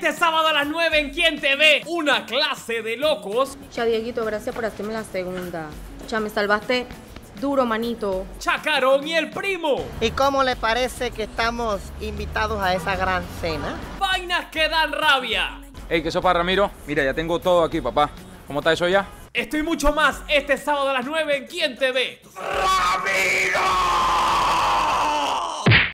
Este sábado a las 9 en Quién te ve, una clase de locos. Ya, Dieguito, gracias por hacerme la segunda. Ya me salvaste duro, manito. Chacarón y el primo. ¿Y cómo le parece que estamos invitados a esa gran cena? Vainas que dan rabia. Ey, ¿qué sopa, Ramiro? Mira, ya tengo todo aquí, papá. ¿Cómo está eso ya? Estoy mucho más este sábado a las 9 en Quién te ve. ¡Ramiro!